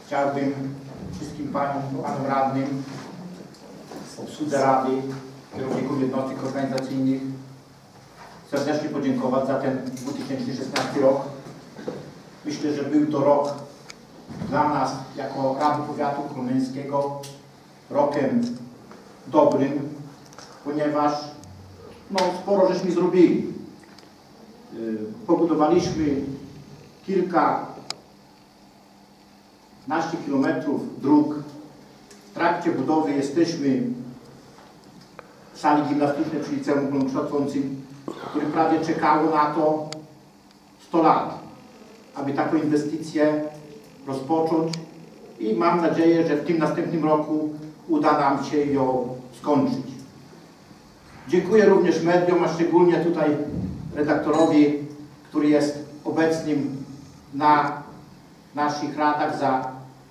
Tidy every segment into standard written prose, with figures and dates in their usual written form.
Chciałbym wszystkim panom radnym, obsłudze Rady, kierownikom jednostek organizacyjnych serdecznie podziękować za ten 2016 rok. Myślę, że był to rok dla nas jako Rady Powiatu Kolmeńskiego rokiem dobrym, ponieważ sporo żeśmy zrobili. Pobudowaliśmy kilkanaście kilometrów dróg. W trakcie budowy jesteśmy w sali gimnastycznej przy Liceum Ogólnokształcącym, które prawie czekało na to 100 lat, aby taką inwestycję rozpocząć i mam nadzieję, że w tym następnym roku uda nam się ją skończyć. Dziękuję również mediom, a szczególnie tutaj redaktorowi, który jest obecnym na naszych radach, za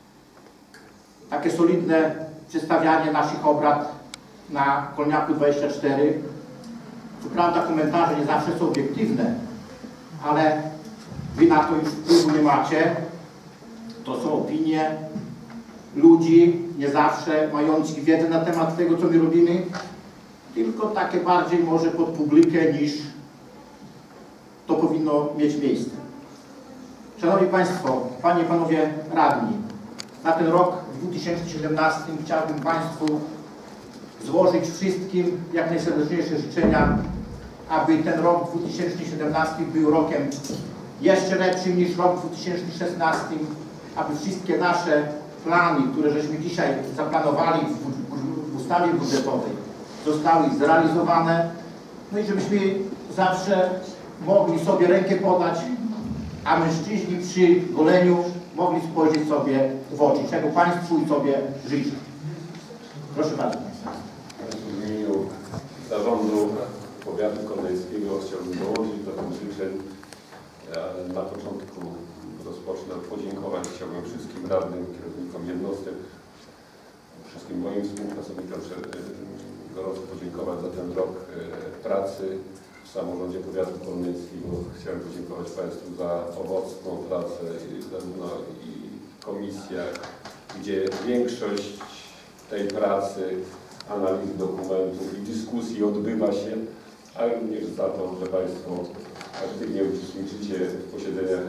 takie solidne przedstawianie naszych obrad na Kolniaku 24. Co prawda komentarze nie zawsze są obiektywne, ale wy na to już wpływu nie macie. To są opinie ludzi, nie zawsze mających wiedzę na temat tego, co my robimy, tylko takie bardziej może pod publikę, niż to powinno mieć miejsce. Szanowni Państwo, Panie i Panowie Radni, na ten rok 2017 chciałbym Państwu złożyć wszystkim jak najserdeczniejsze życzenia, aby ten rok 2017 był rokiem jeszcze lepszym niż rok 2016, aby wszystkie nasze plany, które żeśmy dzisiaj zaplanowali w ustawie budżetowej, zostały zrealizowane, no i żebyśmy zawsze mogli sobie rękę podać, a mężczyźni przy goleniu mogli spojrzeć sobie w oczy, czego Państwu i sobie życzę. Proszę bardzo. W imieniu Zarządu Powiatu Kolmeńskiego chciałbym dołożyć do tych życzeń. Na początku rozpocznę od podziękowań. Chciałbym wszystkim radnym, kierownikom jednostek, wszystkim moim współpracownikom gorąco podziękować za ten rok pracy w samorządzie Powiatu Kolmeńskiego. Chciałem podziękować Państwu za owocną pracę i komisjach, gdzie większość tej pracy, analiz dokumentów i dyskusji odbywa się, ale również za to, że Państwo aktywnie uczestniczycie w posiedzeniach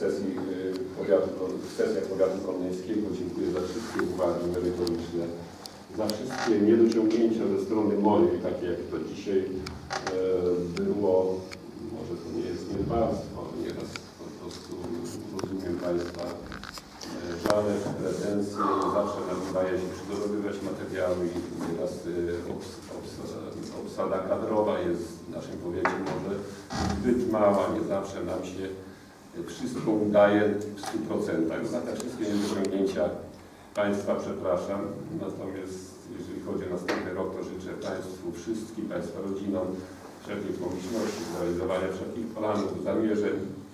sesjach Powiatu Kolmeńskiego. Dziękuję za wszystkie uwagi merytoryczne, za wszystkie niedociągnięcia ze strony mojej, takie jak to dzisiaj było. Może to nie jest niedbalstwo, ale nieraz po prostu rozumiem Państwa żale, pretensje. Zawsze nam udaje się przygotowywać materiały i nieraz obsada kadrowa jest w naszym powiecie może zbyt mała, nie zawsze nam się wszystko udaje w 100%. Za te wszystkie niedociągnięcia Państwa przepraszam, natomiast jeżeli chodzi o następny rok, to życzę Państwu wszystkim, Państwa rodzinom wszelkiej pomyślności, zrealizowania wszelkich planów, zamierzeń,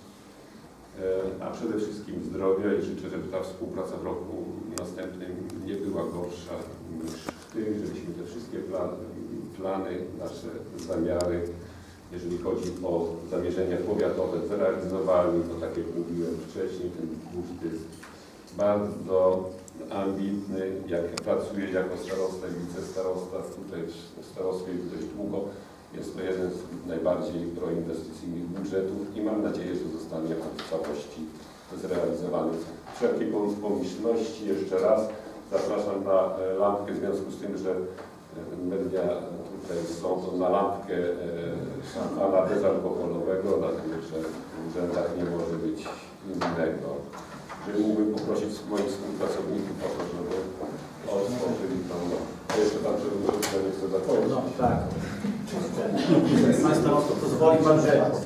a przede wszystkim zdrowia i życzę, żeby ta współpraca w roku następnym nie była gorsza niż w tym, żebyśmy te wszystkie plany, nasze zamiary, jeżeli chodzi o zamierzenia powiatowe, zrealizowali. To tak jak mówiłem wcześniej, ten budżet jest bardzo ambitny. Jak pracuję jako starosta i wicestarosta tutaj w starostwie już dość długo, jest to jeden z najbardziej proinwestycyjnych budżetów i mam nadzieję, że zostanie on w całości zrealizowany. Wszelkie pomyślności jeszcze raz zapraszam na lampkę w związku z tym, że media tutaj są na lampkę szampana bezalkoholowego, dlatego że w urzędach nie może być innego. Że mógłbym poprosić moich współpracowników o to, żeby otworzyli tą. Jeszcze Pan Przewodniczący nie chce zakończyć. No tak. Państwo, pozwoli Pan, że